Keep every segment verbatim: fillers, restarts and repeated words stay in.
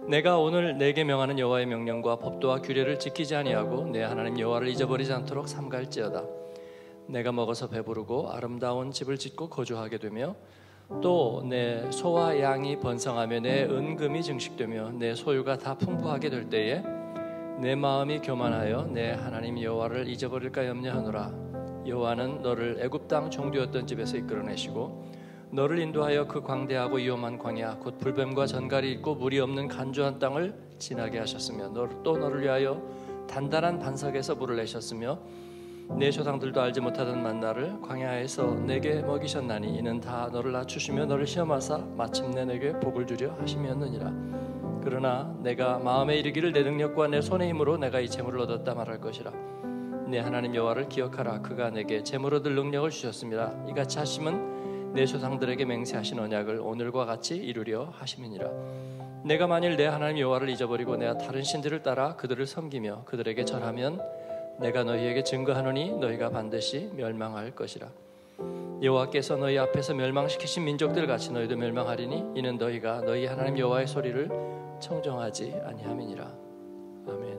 내가 오늘 내게 명하는 여호와의 명령과 법도와 규례를 지키지 아니하고 내 하나님 여호와를 잊어버리지 않도록 삼가할지어다. 내가 먹어서 배부르고 아름다운 집을 짓고 거주하게 되며 또 내 소와 양이 번성하며 내 은금이 증식되며 내 소유가 다 풍부하게 될 때에 내 마음이 교만하여 내 하나님 여호와를 잊어버릴까 염려하노라. 여호와는 너를 애굽 땅 종되었던 집에서 이끌어내시고 너를 인도하여 그 광대하고 위험한 광야 곧 불뱀과 전갈이 있고 물이 없는 간조한 땅을 지나게 하셨으며 또 너를 위하여 단단한 반석에서 물을 내셨으며 내 조상들도 알지 못하던 만나를 광야에서 내게 먹이셨나니 이는 다 너를 낮추시며 너를 시험하사 마침내 내게 복을 주려 하심이었느니라. 그러나 내가 마음에 이르기를 내 능력과 내 손의 힘으로 내가 이 재물을 얻었다 말할 것이라. 내 하나님 여호와를 기억하라. 그가 내게 재물 얻을 능력을 주셨습니다. 이같이 하심은 내 조상들에게 맹세하신 언약을 오늘과 같이 이루려 하심이니라. 내가 만일 내 하나님 여호와를 잊어버리고 내가 다른 신들을 따라 그들을 섬기며 그들에게 절하면 내가 너희에게 증거하노니 너희가 반드시 멸망할 것이라. 여호와께서 너희 앞에서 멸망시키신 민족들 같이 너희도 멸망하리니 이는 너희가 너희 하나님 여호와의 소리를 청정하지 아니함이니라. 아멘.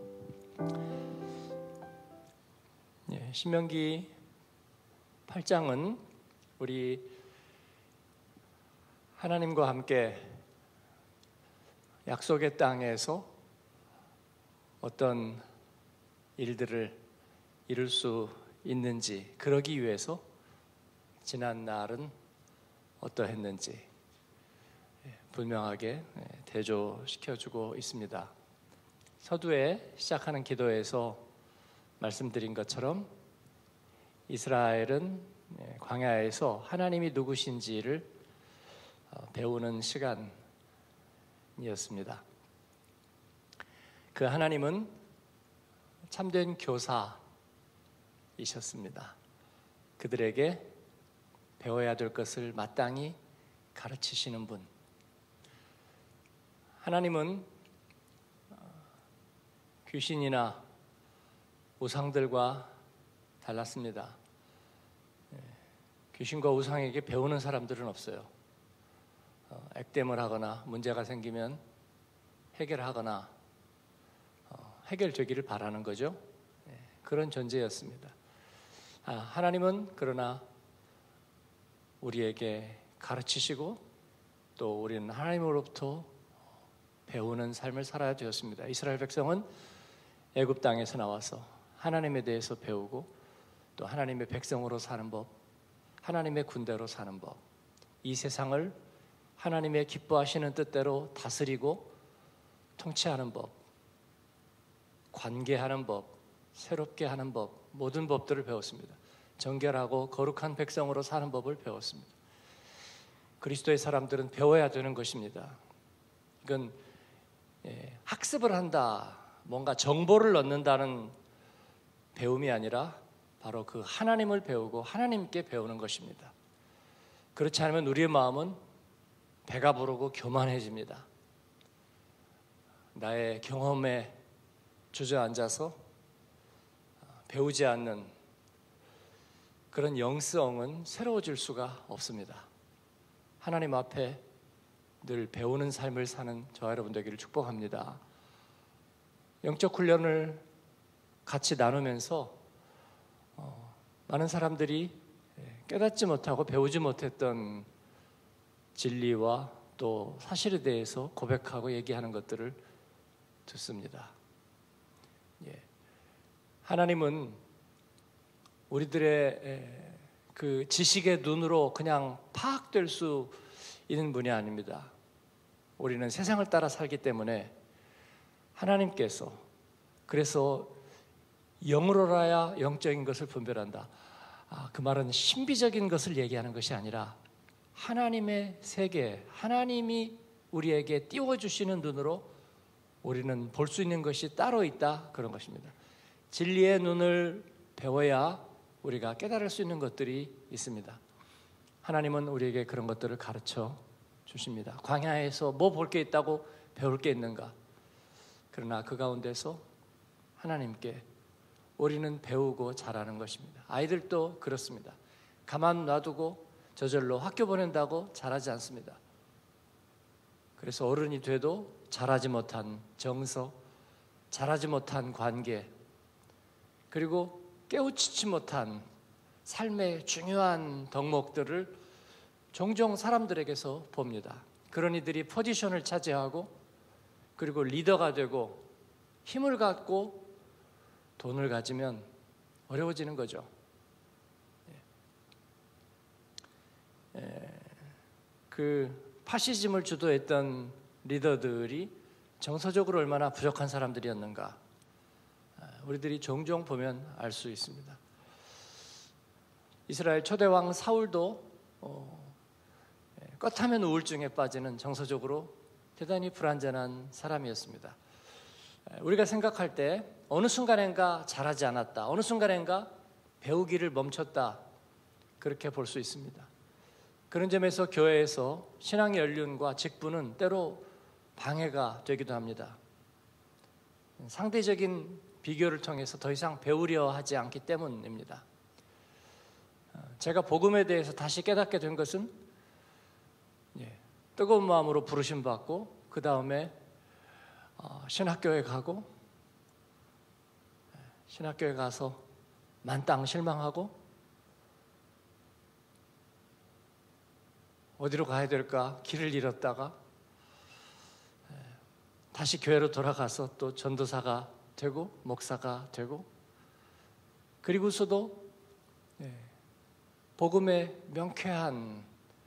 예, 신명기 팔 장은 우리 하나님과 함께 약속의 땅에서 어떤 일들을 이룰 수 있는지, 그러기 위해서 지난 날은 어떠했는지 분명하게 대조시켜주고 있습니다. 서두에 시작하는 기도에서 말씀드린 것처럼 이스라엘은 광야에서 하나님이 누구신지를 배우는 시간이었습니다. 그 하나님은 참된 교사이셨습니다. 그들에게 배워야 될 것을 마땅히 가르치시는 분. 하나님은 귀신이나 우상들과 달랐습니다. 귀신과 우상에게 배우는 사람들은 없어요. 액땜을 하거나 문제가 생기면 해결하거나 해결되기를 바라는 거죠. 그런 존재였습니다. 하나님은 그러나 우리에게 가르치시고 또 우리는 하나님으로부터 배우는 삶을 살아야 되었습니다. 이스라엘 백성은 애굽 땅에서 나와서 하나님에 대해서 배우고 또 하나님의 백성으로 사는 법, 하나님의 군대로 사는 법, 이 세상을 하나님의 기뻐하시는 뜻대로 다스리고 통치하는 법, 관계하는 법, 새롭게 하는 법, 모든 법들을 배웠습니다. 정결하고 거룩한 백성으로 사는 법을 배웠습니다. 그리스도의 사람들은 배워야 되는 것입니다. 이건 예, 학습을 한다, 뭔가 정보를 얻는다는 배움이 아니라 바로 그 하나님을 배우고 하나님께 배우는 것입니다. 그렇지 않으면 우리의 마음은 배가 부르고 교만해집니다. 나의 경험에 주저앉아서 배우지 않는 그런 영성은 새로워질 수가 없습니다. 하나님 앞에 늘 배우는 삶을 사는 저와 여러분 되기를 축복합니다. 영적 훈련을 같이 나누면서 어, 많은 사람들이 깨닫지 못하고 배우지 못했던 진리와 또 사실에 대해서 고백하고 얘기하는 것들을 듣습니다. 예. 하나님은 우리들의 그 지식의 눈으로 그냥 파악될 수 있는 분이 아닙니다. 우리는 세상을 따라 살기 때문에 하나님께서 그래서 영으로라야 영적인 것을 분별한다. 아, 그 말은 신비적인 것을 얘기하는 것이 아니라 하나님의 세계, 하나님이 우리에게 띄워주시는 눈으로 우리는 볼 수 있는 것이 따로 있다, 그런 것입니다. 진리의 눈을 배워야 우리가 깨달을 수 있는 것들이 있습니다. 하나님은 우리에게 그런 것들을 가르쳐 주십니다. 광야에서 뭐 볼 게 있다고 배울 게 있는가? 그러나 그 가운데서 하나님께 우리는 배우고 자라는 것입니다. 아이들도 그렇습니다. 가만 놔두고 저절로 학교 보낸다고 자라지 않습니다. 그래서 어른이 돼도 잘하지 못한 정서, 잘하지 못한 관계, 그리고 깨우치지 못한 삶의 중요한 덕목들을 종종 사람들에게서 봅니다. 그런 이들이 포지션을 차지하고 그리고 리더가 되고 힘을 갖고 돈을 가지면 어려워지는 거죠. 그 파시즘을 주도했던 리더들이 정서적으로 얼마나 부족한 사람들이었는가, 우리들이 종종 보면 알 수 있습니다. 이스라엘 초대왕 사울도 어, 껏하면 우울증에 빠지는 정서적으로 대단히 불완전한 사람이었습니다. 우리가 생각할 때 어느 순간엔가 잘하지 않았다, 어느 순간엔가 배우기를 멈췄다, 그렇게 볼 수 있습니다. 그런 점에서 교회에서 신앙의 연륜과 직분은 때로 방해가 되기도 합니다. 상대적인 비교를 통해서 더 이상 배우려 하지 않기 때문입니다. 제가 복음에 대해서 다시 깨닫게 된 것은 예, 뜨거운 마음으로 부르심 받고 그 다음에 어, 신학교에 가고 신학교에 가서 만땅 실망하고 어디로 가야 될까 길을 잃었다가 다시 교회로 돌아가서 또 전도사가 되고 목사가 되고, 그리고서도 복음의 명쾌한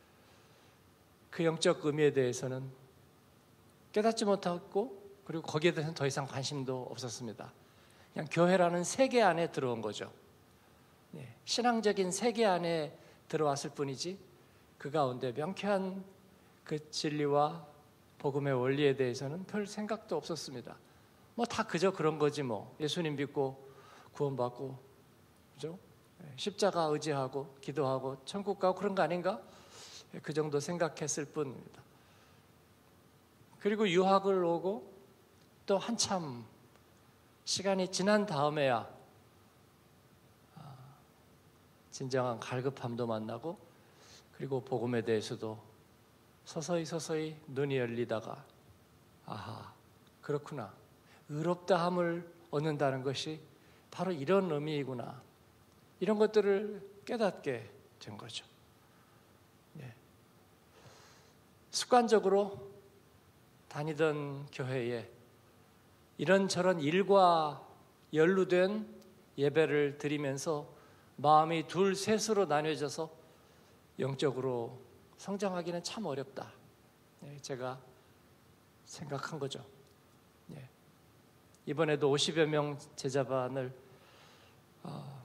그 영적 의미에 대해서는 깨닫지 못하고 그리고 거기에 대해서는 더 이상 관심도 없었습니다. 그냥 교회라는 세계 안에 들어온 거죠. 신앙적인 세계 안에 들어왔을 뿐이지 그 가운데 명쾌한 그 진리와 복음의 원리에 대해서는 별 생각도 없었습니다. 뭐 다 그저 그런 거지 뭐. 예수님 믿고 구원받고, 그죠? 십자가 의지하고 기도하고 천국 가고 그런 거 아닌가? 그 정도 생각했을 뿐입니다. 그리고 유학을 오고 또 한참 시간이 지난 다음에야 진정한 갈급함도 만나고 그리고 복음에 대해서도 서서히 서서히 눈이 열리다가 아하, 그렇구나, 의롭다함을 얻는다는 것이 바로 이런 의미이구나, 이런 것들을 깨닫게 된 거죠. 예. 습관적으로 다니던 교회에 이런저런 일과 연루된 예배를 드리면서 마음이 둘 셋으로 나뉘어져서 영적으로 성장하기는 참 어렵다, 제가 생각한 거죠. 이번에도 오십여 명 제자반을 어,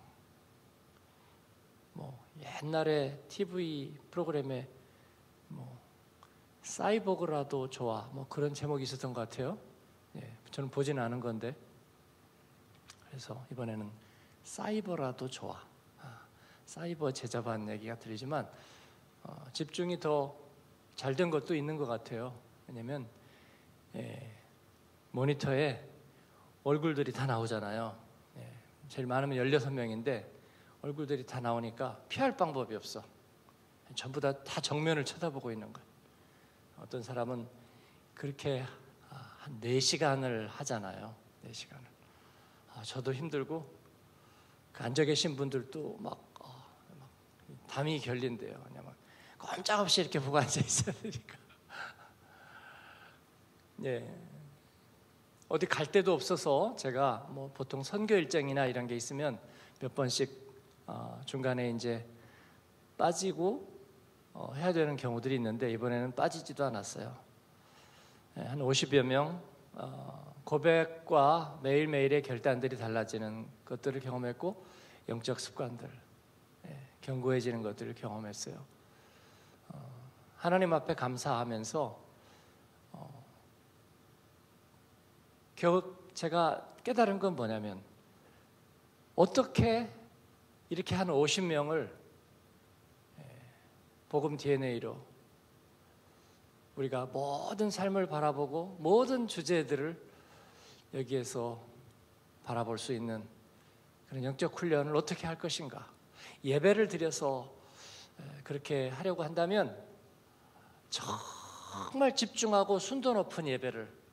뭐 옛날에 티비 프로그램에 뭐 사이보그라도 좋아, 뭐 그런 제목이 있었던 것 같아요. 예, 저는 보지는 않은 건데, 그래서 이번에는 사이버라도 좋아, 아, 사이버 제자반 얘기가 들리지만 어, 집중이 더 잘 된 것도 있는 것 같아요. 왜냐하면 예, 모니터에 얼굴들이 다 나오잖아요. 예, 제일 많으면 열여섯 명인데 얼굴들이 다 나오니까 피할 방법이 없어. 전부 다, 다 정면을 쳐다보고 있는 거예요. 어떤 사람은 그렇게 한 네 시간을 하잖아요. 네 시간을. 아, 저도 힘들고 그 앉아 계신 분들도 막, 어, 막 담이 결린대요. 그냥 막 꼼짝없이 이렇게 보고 앉아 있어야 되니까. 예. 어디 갈 데도 없어서 제가 뭐 보통 선교 일정이나 이런 게 있으면 몇 번씩 어, 중간에 이제 빠지고 어, 해야 되는 경우들이 있는데 이번에는 빠지지도 않았어요. 예, 한 오십여 명 어, 고백과 매일매일의 결단들이 달라지는 것들을 경험했고 영적 습관들, 예, 견고해지는 것들을 경험했어요. 어, 하나님 앞에 감사하면서 어, 겨우 제가 깨달은 건 뭐냐면 어떻게 이렇게 한 오십 명을 복음 디엔에이로 우리가 모든 삶을 바라보고 모든 주제들을 여기에서 바라볼 수 있는 그런 영적 훈련을 어떻게 할 것인가. 예배를 드려서 그렇게 하려고 한다면 정말 집중하고 순도 높은 예배를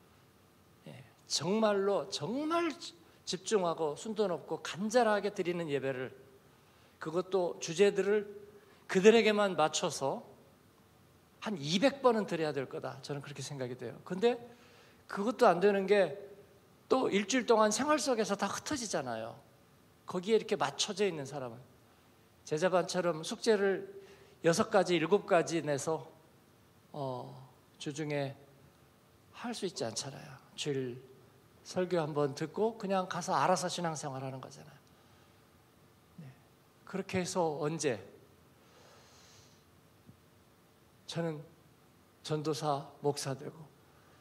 정말로 정말 집중하고 순도 높고 간절하게 드리는 예배를, 그것도 주제들을 그들에게만 맞춰서 한 이백 번은 드려야 될 거다. 저는 그렇게 생각이 돼요. 근데 그것도 안 되는 게 또 일주일 동안 생활 속에서 다 흩어지잖아요. 거기에 이렇게 맞춰져 있는 사람은 제자반처럼 숙제를 여섯 가지, 일곱 가지 내서 어, 주중에 할 수 있지 않잖아요. 주일 설교 한번 듣고 그냥 가서 알아서 신앙생활 하는 거잖아요. 네. 그렇게 해서 언제? 저는 전도사 목사 되고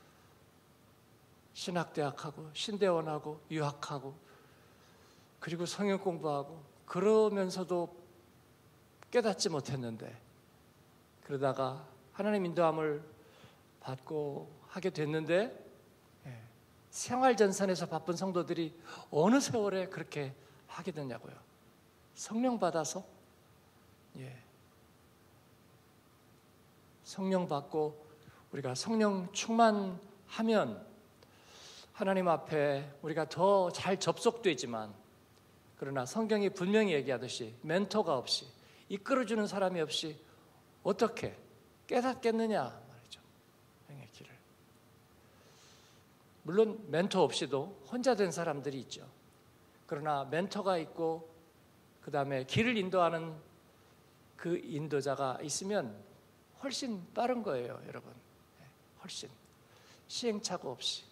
신학대학하고 신대원하고 유학하고 그리고 성역 공부하고 그러면서도 깨닫지 못했는데, 그러다가 하나님 인도함을 받고 하게 됐는데, 예, 생활전선에서 바쁜 성도들이 어느 세월에 그렇게 하게 됐냐고요. 성령 받아서, 예, 성령 받고 우리가 성령 충만하면 하나님 앞에 우리가 더 잘 접속되지만, 그러나 성경이 분명히 얘기하듯이 멘토가 없이, 이끌어주는 사람이 없이 어떻게 깨닫겠느냐 말이죠. 영의 길을. 물론 멘토 없이도 혼자 된 사람들이 있죠. 그러나 멘토가 있고 그 다음에 길을 인도하는 그 인도자가 있으면 훨씬 빠른 거예요, 여러분. 훨씬 시행착오 없이.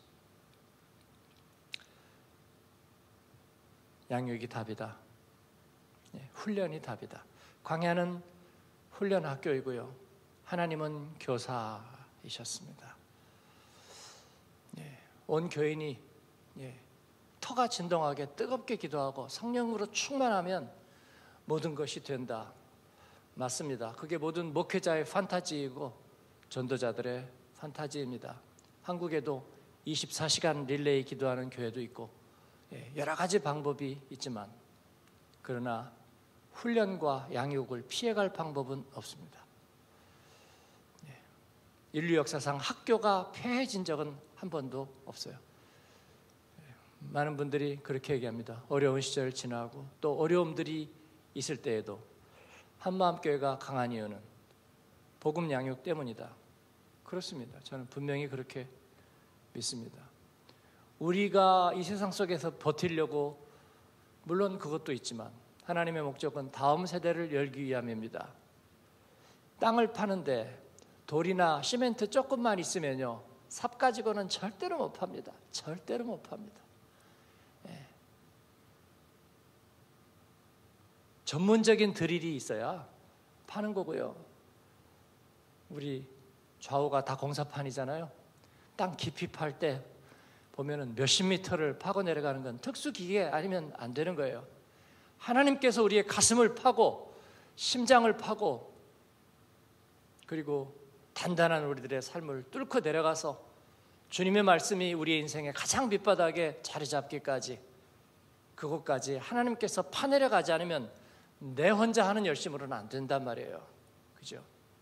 양육이 답이다. 예, 훈련이 답이다. 광야는 훈련 학교이고요, 하나님은 교사이셨습니다. 예, 온 교인이 예, 터가 진동하게 뜨겁게 기도하고 성령으로 충만하면 모든 것이 된다. 맞습니다. 그게 모든 목회자의 판타지이고 전도자들의 판타지입니다. 한국에도 이십사 시간 릴레이 기도하는 교회도 있고 여러 가지 방법이 있지만, 그러나 훈련과 양육을 피해갈 방법은 없습니다. 인류 역사상 학교가 폐해진 적은 한 번도 없어요. 많은 분들이 그렇게 얘기합니다. 어려운 시절 지나고 또 어려움들이 있을 때에도 한마음교회가 강한 이유는 복음 양육 때문이다. 그렇습니다. 저는 분명히 그렇게 믿습니다. 우리가 이 세상 속에서 버티려고, 물론 그것도 있지만 하나님의 목적은 다음 세대를 열기 위함입니다. 땅을 파는데 돌이나 시멘트 조금만 있으면요, 삽 가지고는 절대로 못 팝니다. 절대로 못 팝니다. 예. 전문적인 드릴이 있어야 파는 거고요. 우리 좌우가 다 공사판이잖아요. 땅 깊이 팔 때 보면은 몇십 미터를 파고 내려가는 건 특수기계 아니면 안 되는 거예요. 하나님께서 우리의 가슴을 파고 심장을 파고 그리고 단단한 우리들의 삶을 뚫고 내려가서 주님의 말씀이 우리의 인생의 가장 밑바닥에 자리 잡기까지, 그곳까지 하나님께서 파내려가지 않으면 내 혼자 하는 열심으로는 안 된단 말이에요. 그죠?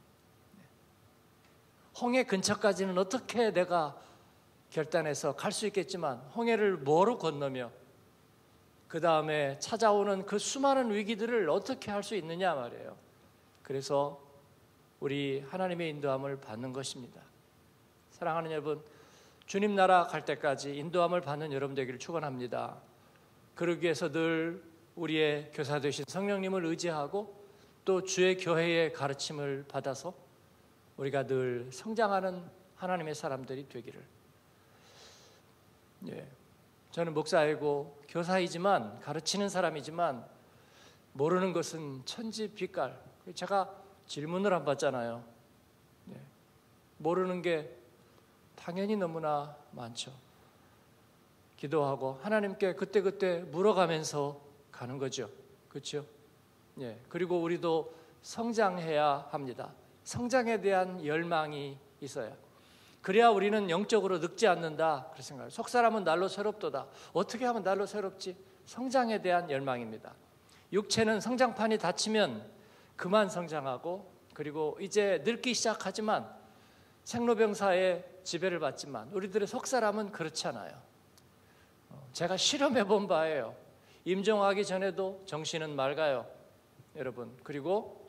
홍해 근처까지는 어떻게 내가 결단해서 갈 수 있겠지만, 홍해를 뭐로 건너며 그 다음에 찾아오는 그 수많은 위기들을 어떻게 할 수 있느냐 말이에요. 그래서 우리 하나님의 인도함을 받는 것입니다. 사랑하는 여러분, 주님 나라 갈 때까지 인도함을 받는 여러분 되기를 축원합니다. 그러기 위해서 늘 우리의 교사 되신 성령님을 의지하고 또 주의 교회의 가르침을 받아서 우리가 늘 성장하는 하나님의 사람들이 되기를. 예, 저는 목사이고 교사이지만, 가르치는 사람이지만 모르는 것은 천지빛깔. 제가 질문을 안 받잖아요. 예, 모르는 게 당연히 너무나 많죠. 기도하고 하나님께 그때그때 물어가면서 가는 거죠. 그렇죠? 예, 그리고 우리도 성장해야 합니다. 성장에 대한 열망이 있어야, 그래야 우리는 영적으로 늙지 않는다. 그렇게 생각해요. 속 사람은 날로 새롭도다. 어떻게 하면 날로 새롭지? 성장에 대한 열망입니다. 육체는 성장판이 닫히면 그만 성장하고, 그리고 이제 늙기 시작하지만 생로병사의 지배를 받지만 우리들의 속 사람은 그렇지 않아요. 제가 실험해 본 바예요. 임종하기 전에도 정신은 맑아요, 여러분. 그리고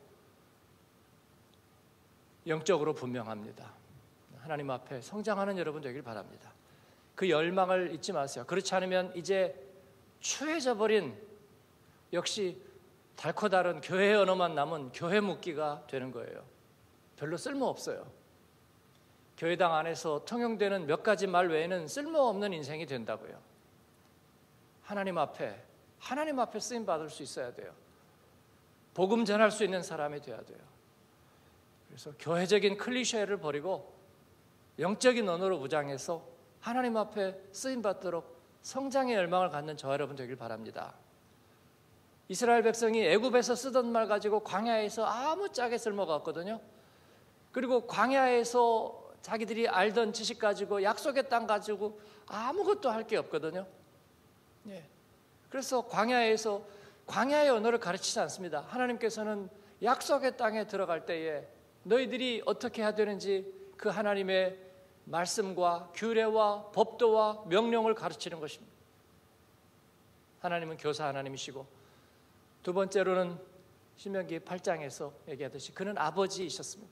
영적으로 분명합니다. 하나님 앞에 성장하는 여러분 되길 바랍니다. 그 열망을 잊지 마세요. 그렇지 않으면 이제 추해져 버린, 역시 달코 다른 교회 언어만 남은 교회 묵기가 되는 거예요. 별로 쓸모없어요. 교회당 안에서 통용되는 몇 가지 말 외에는 쓸모없는 인생이 된다고요. 하나님 앞에 하나님 앞에 쓰임 받을 수 있어야 돼요. 복음 전할 수 있는 사람이 돼야 돼요. 그래서 교회적인 클리셰를 버리고 영적인 언어로 무장해서 하나님 앞에 쓰임 받도록 성장의 열망을 갖는 저와 여러분 되길 바랍니다. 이스라엘 백성이 애굽에서 쓰던 말 가지고 광야에서 아무짝에 쓸모가 없거든요. 그리고 광야에서 자기들이 알던 지식 가지고 약속의 땅 가지고 아무것도 할 게 없거든요. 예. 그래서 광야에서 광야의 언어를 가르치지 않습니다. 하나님께서는 약속의 땅에 들어갈 때에 너희들이 어떻게 해야 되는지 그 하나님의 말씀과 규례와 법도와 명령을 가르치는 것입니다. 하나님은 교사 하나님이시고, 두 번째로는 신명기 팔 장에서 얘기하듯이 그는 아버지이셨습니다.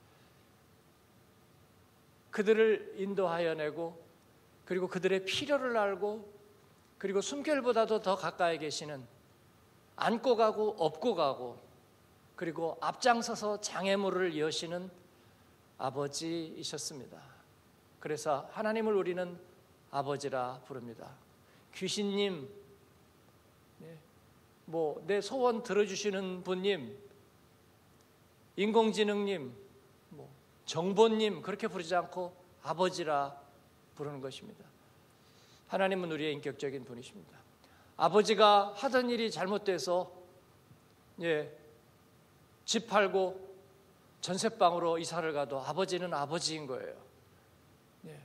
그들을 인도하여 내고, 그리고 그들의 필요를 알고, 그리고 숨결보다도 더 가까이 계시는, 안고 가고 업고 가고, 그리고 앞장서서 장애물을 여시는 아버지이셨습니다. 그래서 하나님을 우리는 아버지라 부릅니다. 귀신님, 뭐 내 소원 들어주시는 분님, 인공지능님, 뭐 정보님, 그렇게 부르지 않고 아버지라 부르는 것입니다. 하나님은 우리의 인격적인 분이십니다. 아버지가 하던 일이 잘못돼서 예, 집 팔고 전셋방으로 이사를 가도 아버지는 아버지인 거예요. 예.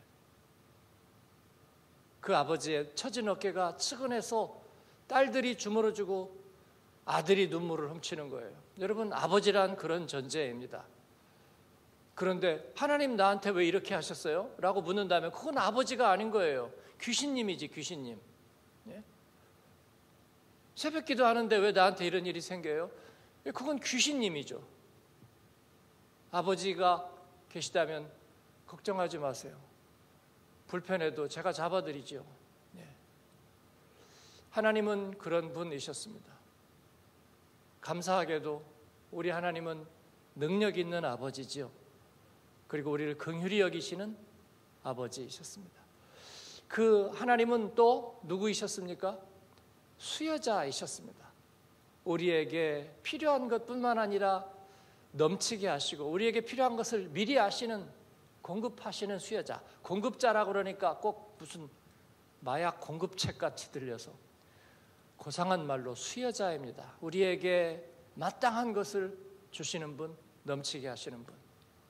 그 아버지의 처진 어깨가 측은해서 딸들이 주물러주고 아들이 눈물을 훔치는 거예요. 여러분, 아버지란 그런 존재입니다. 그런데 하나님 나한테 왜 이렇게 하셨어요? 라고 묻는다면 그건 아버지가 아닌 거예요. 귀신님이지, 귀신님. 예? 새벽 기도하는데 왜 나한테 이런 일이 생겨요? 그건 귀신님이죠. 아버지가 계시다면 걱정하지 마세요. 불편해도 제가 잡아드리죠. 예. 하나님은 그런 분이셨습니다. 감사하게도 우리 하나님은 능력 있는 아버지지요. 그리고 우리를 긍휼히 여기시는 아버지이셨습니다. 그 하나님은 또 누구이셨습니까? 수여자이셨습니다. 우리에게 필요한 것뿐만 아니라 넘치게 하시고 우리에게 필요한 것을 미리 아시는, 공급하시는 수여자. 공급자라고 그러니까 꼭 무슨 마약 공급책 같이 들려서 고상한 말로 수여자입니다. 우리에게 마땅한 것을 주시는 분, 넘치게 하시는 분.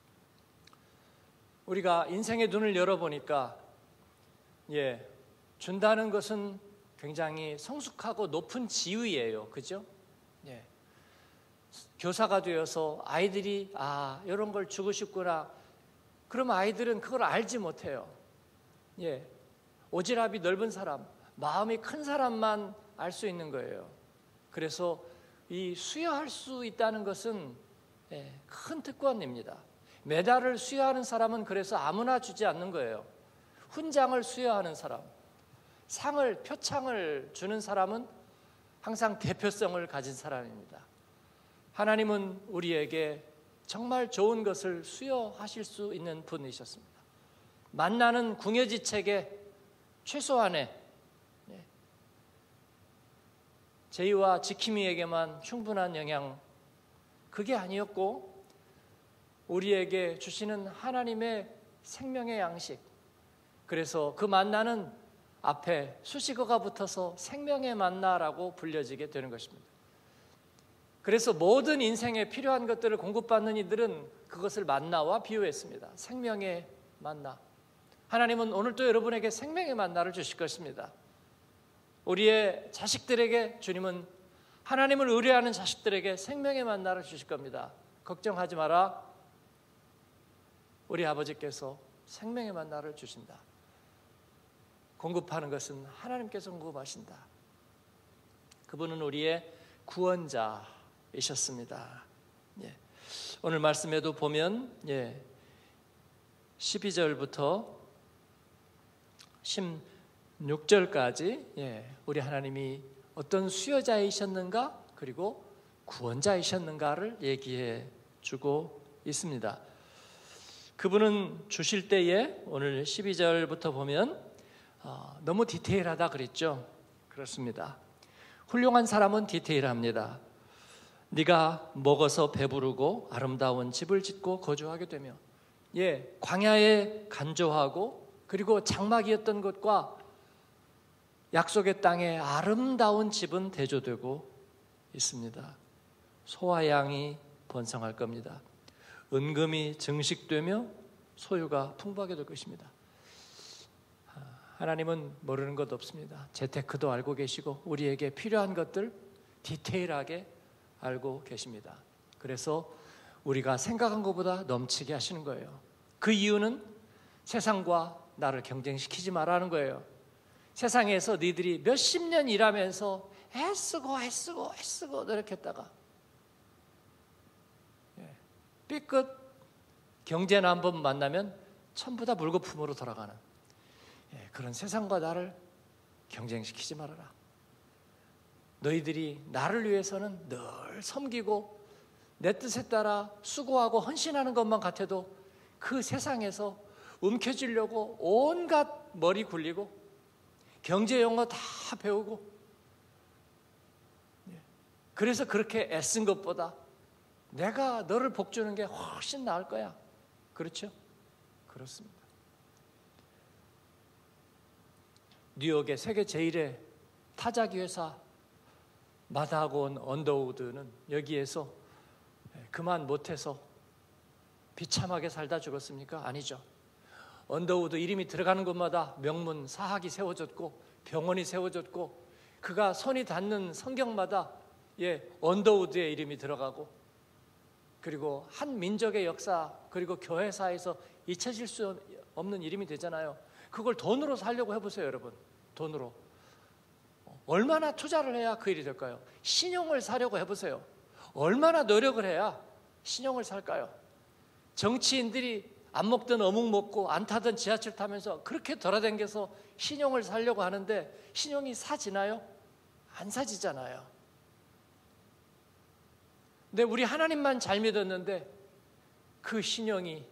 우리가 인생의 눈을 열어보니까 예, 준다는 것은 굉장히 성숙하고 높은 지위예요. 그죠? 예. 교사가 되어서 아이들이 아, 이런 걸 주고 싶구나. 그러면 아이들은 그걸 알지 못해요. 예. 오지랖이 넓은 사람, 마음이 큰 사람만 알 수 있는 거예요. 그래서 이 수여할 수 있다는 것은 예, 큰 특권입니다. 메달을 수여하는 사람은 그래서 아무나 주지 않는 거예요. 훈장을 수여하는 사람, 상을, 표창을 주는 사람은 항상 대표성을 가진 사람입니다. 하나님은 우리에게 정말 좋은 것을 수여하실 수 있는 분이셨습니다. 만나는 궁여지책의 최소한의 제이와 지킴이에게만 충분한 영양, 그게 아니었고 우리에게 주시는 하나님의 생명의 양식, 그래서 그 만나는 앞에 수식어가 붙어서 생명의 만나라고 불려지게 되는 것입니다. 그래서 모든 인생에 필요한 것들을 공급받는 이들은 그것을 만나와 비유했습니다. 생명의 만나. 하나님은 오늘도 여러분에게 생명의 만나를 주실 것입니다. 우리의 자식들에게 주님은, 하나님을 의뢰하는 자식들에게 생명의 만나를 주실 겁니다. 걱정하지 마라. 우리 아버지께서 생명의 만나를 주신다. 공급하는 것은 하나님께서 공급하신다. 그분은 우리의 구원자이셨습니다. 예. 오늘 말씀에도 보면 예, 십이 절부터 십육 절까지 예, 우리 하나님이 어떤 수여자이셨는가 그리고 구원자이셨는가를 얘기해 주고 있습니다. 그분은 주실 때에 오늘 십이 절부터 보면 어, 너무 디테일하다 그랬죠. 그렇습니다. 훌륭한 사람은 디테일합니다. 네가 먹어서 배부르고 아름다운 집을 짓고 거주하게 되며 예, 광야에 간조하고 그리고 장막이었던 것과 약속의 땅에 아름다운 집은 대조되고 있습니다. 소와 양이 번성할 겁니다. 은금이 증식되며 소유가 풍부하게 될 것입니다. 하나님은 모르는 것 없습니다. 재테크도 알고 계시고 우리에게 필요한 것들 디테일하게 알고 계십니다. 그래서 우리가 생각한 것보다 넘치게 하시는 거예요. 그 이유는 세상과 나를 경쟁시키지 말라는 거예요. 세상에서 너희들이 몇십 년 일하면서 애쓰고 애쓰고 애쓰고 노력했다가 삐끗 경제나 한번 만나면 전부 다 물거품으로 돌아가는 그런 세상과 나를 경쟁시키지 말아라. 너희들이 나를 위해서는 늘 섬기고 내 뜻에 따라 수고하고 헌신하는 것만 같아도 그 세상에서 움켜쥐려고 온갖 머리 굴리고 경제 용어 다 배우고 그래서 그렇게 애쓴 것보다 내가 너를 복주는 게 훨씬 나을 거야. 그렇죠? 그렇습니다. 뉴욕의 세계 제일의 타자기 회사 마다곤 언더우드는 여기에서 그만 못해서 비참하게 살다 죽었습니까? 아니죠. 언더우드 이름이 들어가는 곳마다 명문 사학이 세워졌고 병원이 세워졌고 그가 손이 닿는 성경마다 예, 언더우드의 이름이 들어가고 그리고 한 민족의 역사 그리고 교회사에서 잊혀질 수 없는 이름이 되잖아요. 그걸 돈으로 살려고 해보세요, 여러분. 돈으로 얼마나 투자를 해야 그 일이 될까요? 신용을 사려고 해보세요. 얼마나 노력을 해야 신용을 살까요? 정치인들이 안 먹던 어묵 먹고 안 타던 지하철 타면서 그렇게 돌아다녀서 신용을 사려고 하는데 신용이 사지나요? 안 사지잖아요. 근데 우리 하나님만 잘 믿었는데 그 신용이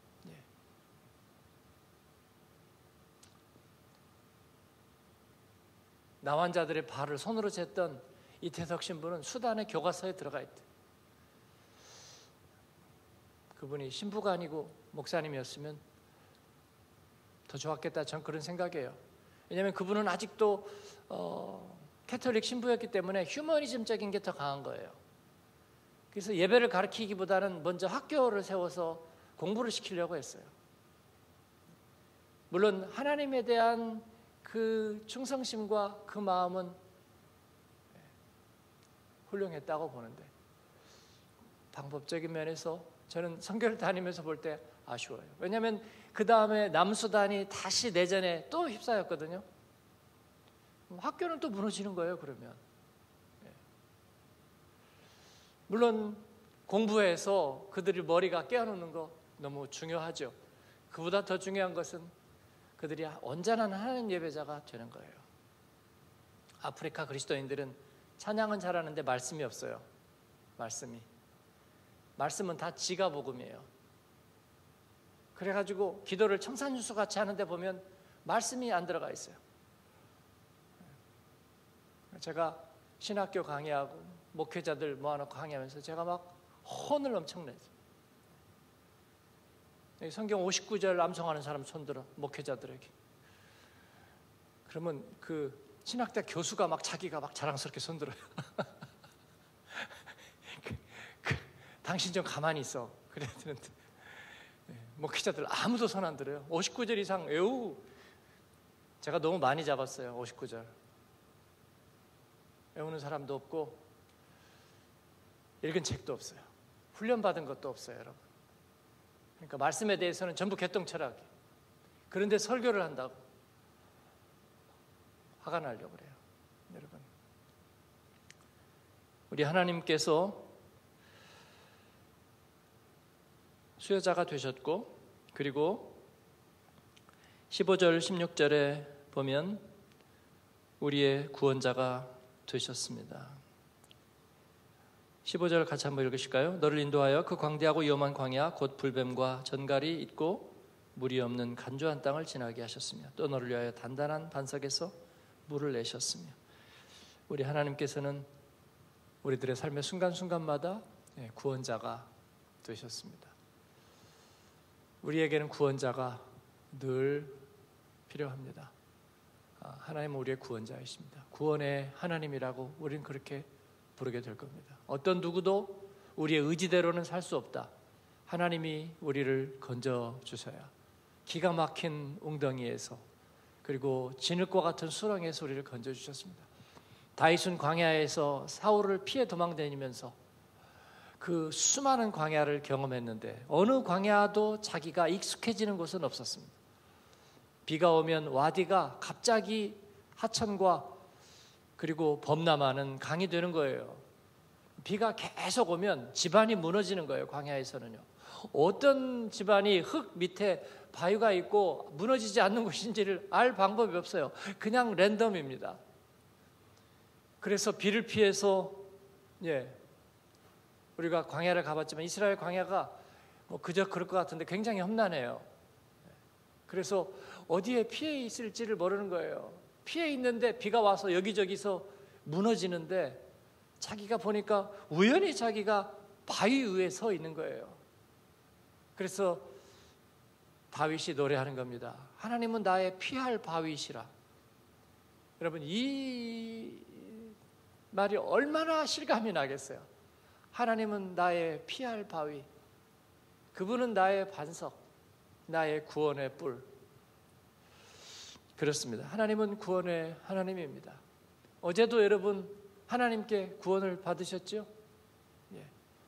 나환자들의 발을 손으로 쟀던 이태석 신부는 수단의 교과서에 들어가 있대. 그분이 신부가 아니고 목사님이었으면 더 좋았겠다. 전 그런 생각이에요. 왜냐하면 그분은 아직도 어, 캐톨릭 신부였기 때문에 휴머니즘적인 게 더 강한 거예요. 그래서 예배를 가르치기보다는 먼저 학교를 세워서 공부를 시키려고 했어요. 물론 하나님에 대한 그 충성심과 그 마음은 훌륭했다고 보는데 방법적인 면에서 저는 선교를 다니면서 볼 때 아쉬워요. 왜냐하면 그 다음에 남수단이 다시 내전에 또 휩싸였거든요. 학교는 또 무너지는 거예요. 그러면 물론 공부해서 그들이 머리가 깨어놓는 거 너무 중요하죠. 그보다 더 중요한 것은 그들이 온전한 하나님 예배자가 되는 거예요. 아프리카 그리스도인들은 찬양은 잘하는데 말씀이 없어요. 말씀이 말씀은 다 지가 복음이에요. 그래가지고 기도를 청산유수 같이 하는데 보면 말씀이 안 들어가 있어요. 제가 신학교 강의하고 목회자들 모아놓고 강의하면서 제가 막 혼을 엄청 내죠. 성경 오십구 절 암송하는 사람 손들어. 목회자들에게. 그러면 그 신학대 교수가 막 자기가 막 자랑스럽게 손들어요. 그, 그, 당신 좀 가만히 있어. 그래야 되는데 목회자들 아무도 손 안 들어요. 오십구 절 이상 에우 제가 너무 많이 잡았어요. 오십구 절 외우는 사람도 없고 읽은 책도 없어요. 훈련받은 것도 없어요, 여러분. 그러니까 말씀에 대해서는 전부 개똥철학이에요. 그런데 설교를 한다고 화가 나려고 그래요. 여러분, 우리 하나님께서 수여자가 되셨고, 그리고 십오 절 십육 절에 보면 우리의 구원자가 되셨습니다. 십오 절 같이 한번 읽으실까요? 너를 인도하여 그 광대하고 위험한 광야 곧 불뱀과 전갈이 있고 물이 없는 간조한 땅을 지나게 하셨으며 또 너를 위하여 단단한 반석에서 물을 내셨으며. 우리 하나님께서는 우리들의 삶의 순간순간마다 구원자가 되셨습니다. 우리에게는 구원자가 늘 필요합니다. 하나님은 우리의 구원자이십니다. 구원의 하나님이라고 우리는 그렇게 부르게 될 겁니다. 어떤 누구도 우리의 의지대로는 살 수 없다. 하나님이 우리를 건져 주셔야, 기가 막힌 웅덩이에서, 그리고 진흙과 같은 수렁에서 우리를 건져 주셨습니다. 다윗은 광야에서 사울을 피해 도망다니면서 그 수많은 광야를 경험했는데 어느 광야도 자기가 익숙해지는 곳은 없었습니다. 비가 오면 와디가 갑자기 하천과 그리고 범람하는 강이 되는 거예요. 비가 계속 오면 집안이 무너지는 거예요. 광야에서는요. 어떤 집안이 흙 밑에 바위가 있고 무너지지 않는 곳인지를 알 방법이 없어요. 그냥 랜덤입니다. 그래서 비를 피해서 예, 우리가 광야를 가봤지만 이스라엘 광야가 뭐 그저 그럴 것 같은데 굉장히 험난해요. 그래서 어디에 피해 있을지를 모르는 거예요. 피해 있는데 비가 와서 여기저기서 무너지는데 자기가 보니까 우연히 자기가 바위 위에 서 있는 거예요. 그래서 다윗이 노래하는 겁니다. 하나님은 나의 피할 바위시라. 여러분, 이 말이 얼마나 실감이 나겠어요. 하나님은 나의 피할 바위, 그분은 나의 반석, 나의 구원의 뿔. 그렇습니다. 하나님은 구원의 하나님입니다. 어제도 여러분 하나님께 구원을 받으셨죠? 예.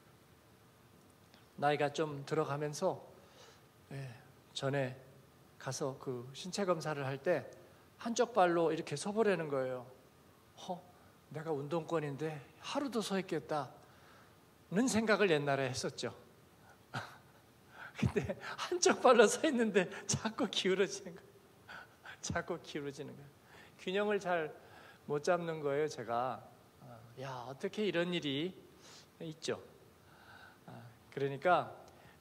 나이가 좀 들어가면서 예, 전에 가서 그 신체 검사를 할 때 한쪽 발로 이렇게 서보라는 거예요. 허, 내가 운동권인데 하루도 서 있겠다는 생각을 옛날에 했었죠. 근데 한쪽 발로 서 있는데 자꾸 기울어지는 거예요. 자꾸 기울어지는 거예요. 균형을 잘 못 잡는 거예요, 제가. 야, 어떻게 이런 일이 있죠. 그러니까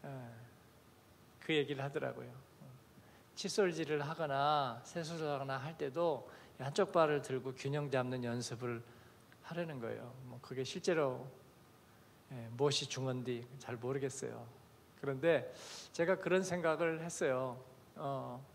그 얘기를 하더라고요. 칫솔질을 하거나 세수를 하거나 할 때도 한쪽 발을 들고 균형 잡는 연습을 하려는 거예요. 뭐 그게 실제로 무엇이 중요한지 잘 모르겠어요. 그런데 제가 그런 생각을 했어요. 어,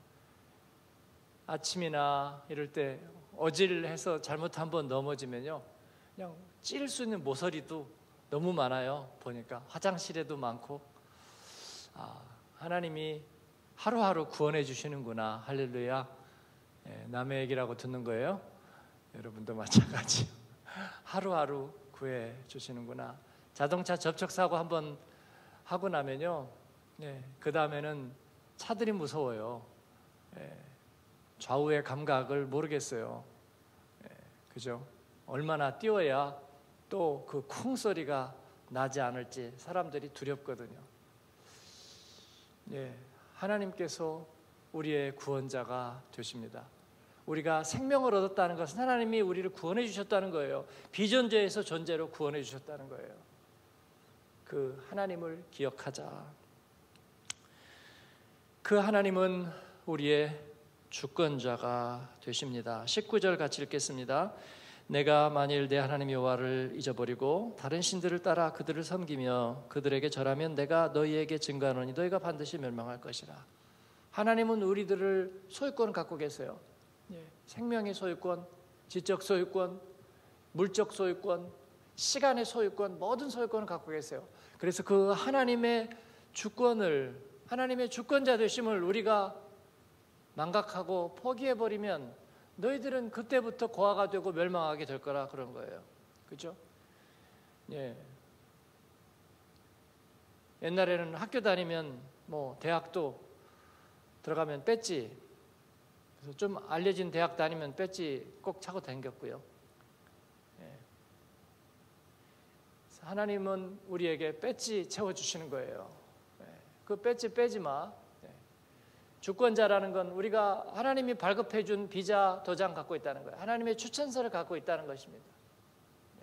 아침이나 이럴 때 어질해서 잘못 한번 넘어지면요, 그냥 찌를 수 있는 모서리도 너무 많아요. 보니까 화장실에도 많고. 아, 하나님이 하루하루 구원해 주시는구나. 할렐루야. 예, 남의 얘기라고 듣는 거예요. 여러분도 마찬가지요. 하루하루 구해 주시는구나. 자동차 접촉사고 한번 하고 나면요, 예, 그 다음에는 차들이 무서워요. 예, 좌우의 감각을 모르겠어요. 예, 그죠? 얼마나 뛰어야 또 그 쿵 소리가 나지 않을지 사람들이 두렵거든요. 예, 하나님께서 우리의 구원자가 되십니다. 우리가 생명을 얻었다는 것은 하나님이 우리를 구원해 주셨다는 거예요. 비존재에서 존재로 구원해 주셨다는 거예요. 그 하나님을 기억하자. 그 하나님은 우리의 주권자가 되십니다. 십구 절 같이 읽겠습니다. 내가 만일 내 하나님 여호와를 잊어버리고 다른 신들을 따라 그들을 섬기며 그들에게 절하면 내가 너희에게 증거하노니 너희가 반드시 멸망할 것이라. 하나님은 우리들을 소유권을 갖고 계세요. 예, 생명의 소유권, 지적 소유권, 물적 소유권, 시간의 소유권, 모든 소유권을 갖고 계세요. 그래서 그 하나님의 주권을, 하나님의 주권자 되심을 우리가 망각하고 포기해버리면 너희들은 그때부터 고아가 되고 멸망하게 될 거라 그런 거예요. 그죠? 예. 옛날에는 학교 다니면 뭐 대학도 들어가면 배지 그래서 좀 알려진 대학 다니면 배지 꼭 차고 다녔고요. 예. 하나님은 우리에게 배지 채워주시는 거예요. 예. 그 배지 빼지 마. 예. 주권자라는 건 우리가 하나님이 발급해 준 비자 도장 갖고 있다는 거예요. 하나님의 추천서를 갖고 있다는 것입니다. 예.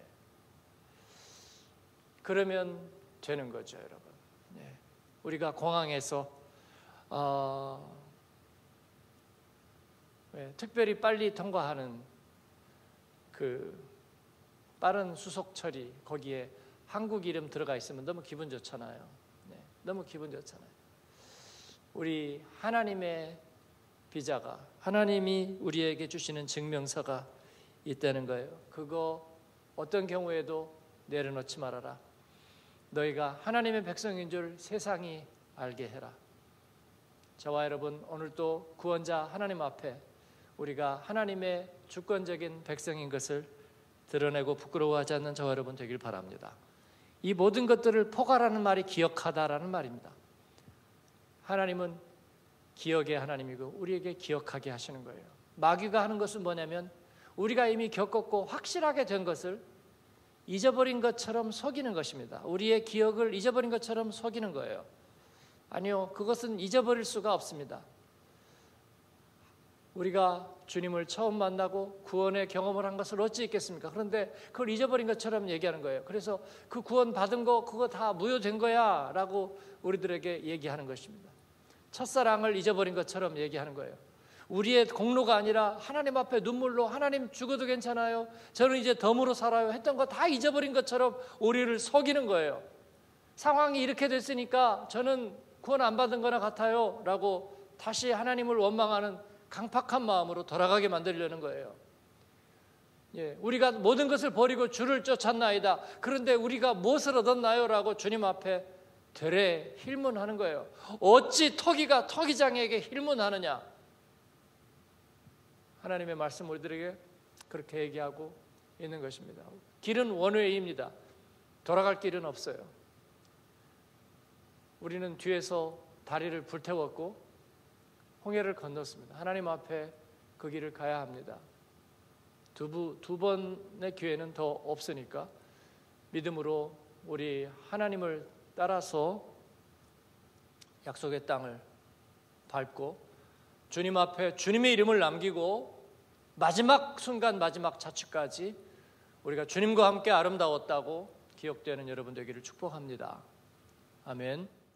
그러면 되는 거죠, 여러분. 예. 우리가 공항에서 어, 예, 특별히 빨리 통과하는 그 빠른 수속 처리, 거기에 한국 이름 들어가 있으면 너무 기분 좋잖아요. 네, 너무 기분 좋잖아요. 우리 하나님의 비자가, 하나님이 우리에게 주시는 증명서가 있다는 거예요. 그거 어떤 경우에도 내려놓지 말아라. 너희가 하나님의 백성인 줄 세상이 알게 해라. 저와 여러분, 오늘도 구원자 하나님 앞에 우리가 하나님의 주권적인 백성인 것을 드러내고 부끄러워하지 않는 저와 여러분 되길 바랍니다. 이 모든 것들을 포괄하는 말이 기억하다라는 말입니다. 하나님은 기억의 하나님이고 우리에게 기억하게 하시는 거예요. 마귀가 하는 것은 뭐냐면 우리가 이미 겪었고 확실하게 된 것을 잊어버린 것처럼 속이는 것입니다. 우리의 기억을 잊어버린 것처럼 속이는 거예요. 아니요, 그것은 잊어버릴 수가 없습니다. 우리가 주님을 처음 만나고 구원의 경험을 한 것을 어찌 있겠습니까? 그런데 그걸 잊어버린 것처럼 얘기하는 거예요. 그래서 그 구원 받은 거 그거 다 무효된 거야 라고 우리들에게 얘기하는 것입니다. 첫사랑을 잊어버린 것처럼 얘기하는 거예요. 우리의 공로가 아니라 하나님 앞에 눈물로 하나님 죽어도 괜찮아요, 저는 이제 덤으로 살아요 했던 거 다 잊어버린 것처럼 우리를 속이는 거예요. 상황이 이렇게 됐으니까 저는 구원 안 받은 거나 같아요 라고 다시 하나님을 원망하는 강팍한 마음으로 돌아가게 만들려는 거예요. 예, 우리가 모든 것을 버리고 주를 쫓았나이다. 그런데 우리가 무엇을 얻었나요? 라고 주님 앞에 되레 힐문하는 거예요. 어찌 토기가 토기장에게 힐문하느냐. 하나님의 말씀 우리들에게 그렇게 얘기하고 있는 것입니다. 길은 원웨이입니다. 돌아갈 길은 없어요. 우리는 뒤에서 다리를 불태웠고 홍해를 건넜습니다. 하나님 앞에 그 길을 가야 합니다. 두, 부, 두 번의 기회는 더 없으니까 믿음으로 우리 하나님을 따라서 약속의 땅을 밟고 주님 앞에 주님의 이름을 남기고 마지막 순간 마지막 자취까지 우리가 주님과 함께 아름다웠다고 기억되는 여러분 되기를 축복합니다. 아멘.